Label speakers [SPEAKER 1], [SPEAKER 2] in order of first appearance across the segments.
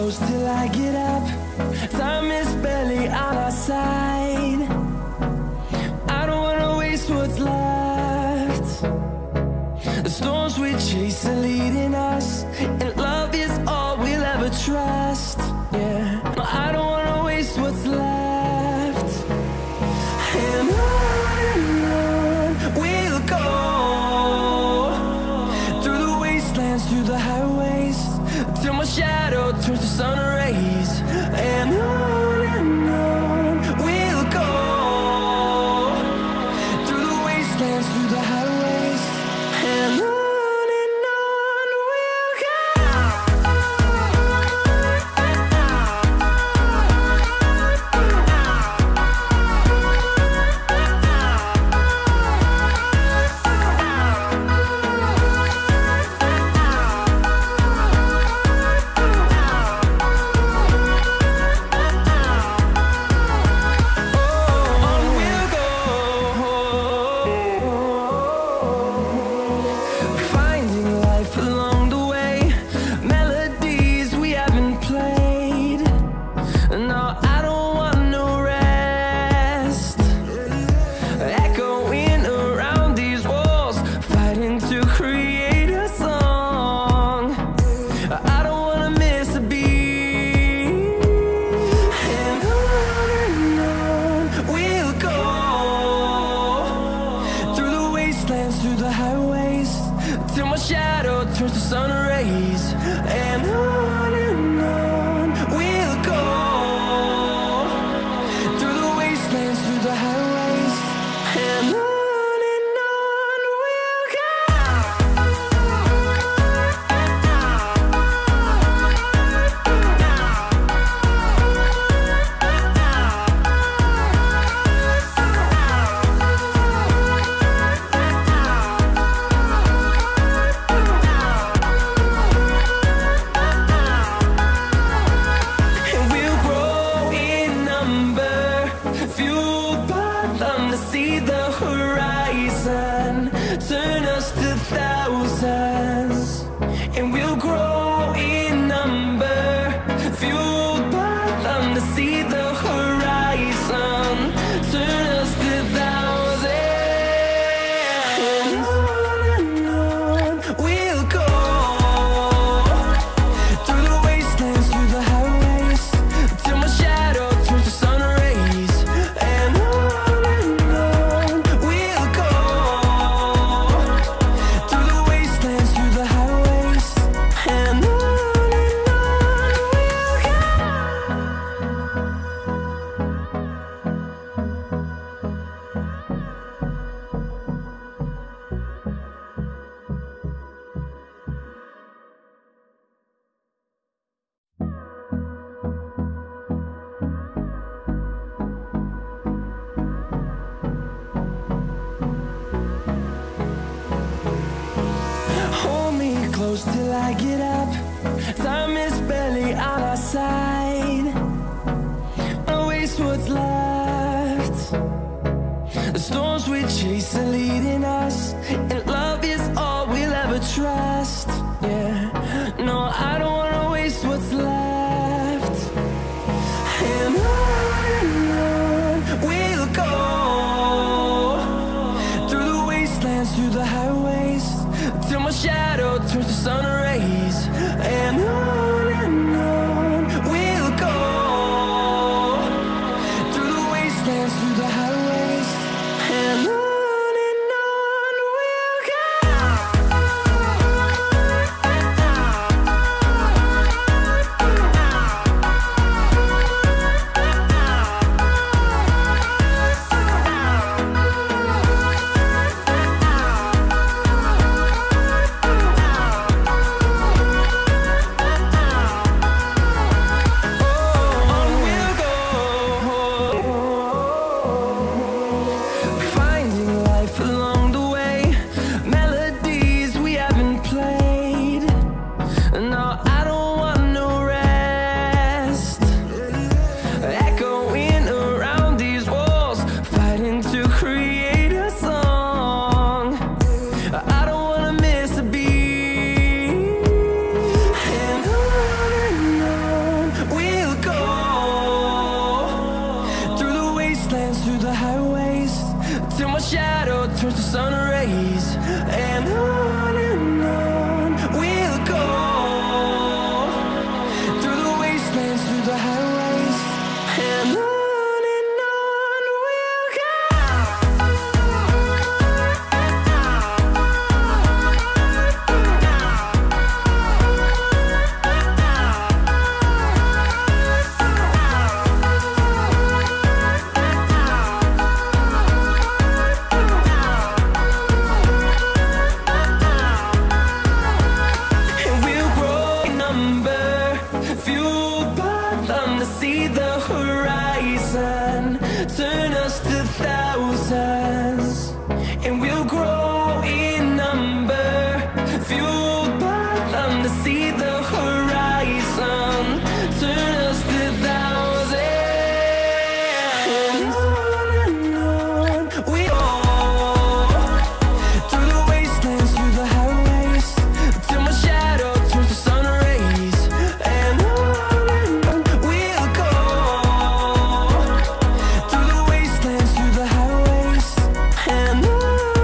[SPEAKER 1] close till I get up. Time is barely on our side. I don't wanna waste what's left. The storms we chase are leading us, and love is all we'll ever trust. Yeah, I don't wanna waste what's left. And on we'll go, through the wastelands, through the highways, till my shadow turns to sun rays. And on we'll go, through the wastelands, through the highways, and on we'll go. Through the highways, till my shadow turns to sun rays. And on we'll go, through the wastelands, through the highways, and on we'll go. See the horizon, turn us to thousands, and we'll grow in number, fueled by them to see the horizon, turn us to thousands. And on we'll go, through the wastelands, through the highways, till my shadow turns to sun rays. And close till I get up. Time is barely on our side. Don't waste what's left. The storms we chase are leading us, and love is all we'll ever trust. Yeah, no, I don't wanna waste what's left. And on we'll go, through the wastelands, through the highways, till my shadow turns to sun rays. And on we'll go, through the wastelands, through the highways, and on we'll go. horizon, turn us to thousands, and we'll grow in number, fueled by them to see the horizon, turn us to thousands, and on we go, through the wastelands, through the highways, till my shadow turns to sun rays, and on we'll go, through the wastelands, through the highways, and on we'll go.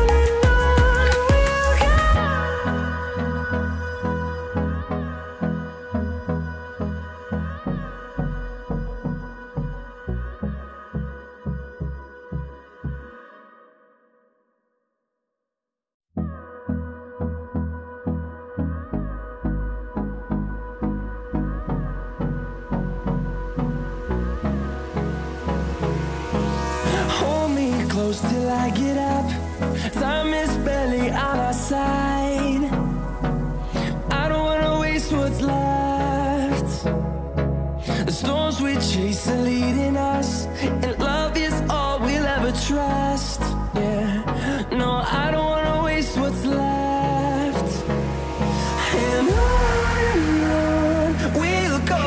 [SPEAKER 1] Hold me close till I get up. Time is barely on our side. I don't wanna waste what's left. The storms we chase are leading us, and love is all we'll ever trust. Yeah, no, I don't wanna waste what's left. And on we'll go,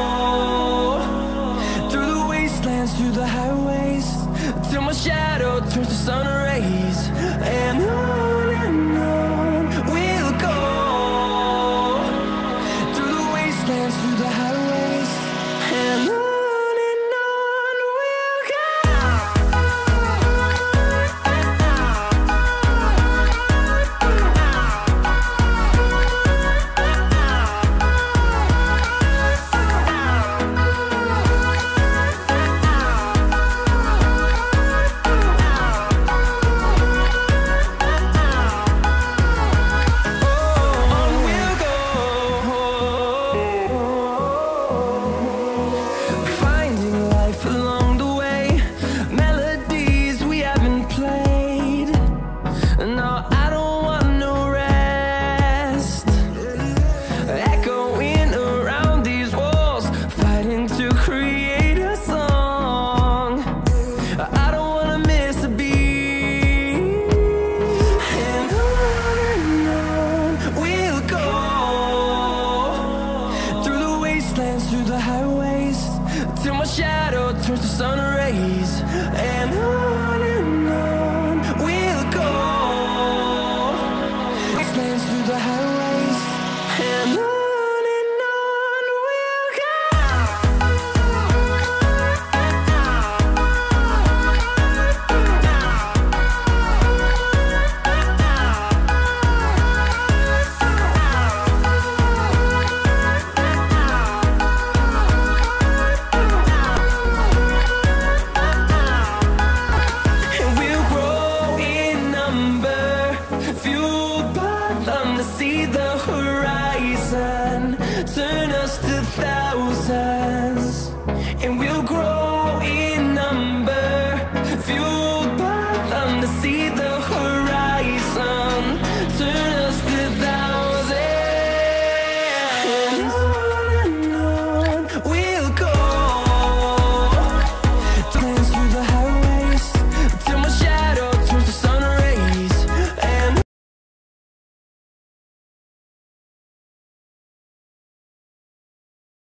[SPEAKER 1] through the wastelands, through the highways, till my shadow turns to sun rays, and on we'll go, through the wastelands, through the highways, and on we'll go. Finding life along the way, melodies we haven't played. No, I don't want no rest. Echoing around these walls, fighting to create a song. I don't wanna miss a beat. And on we'll go, through the wastelands, through the highways, till my shadow turns to sun rays, and on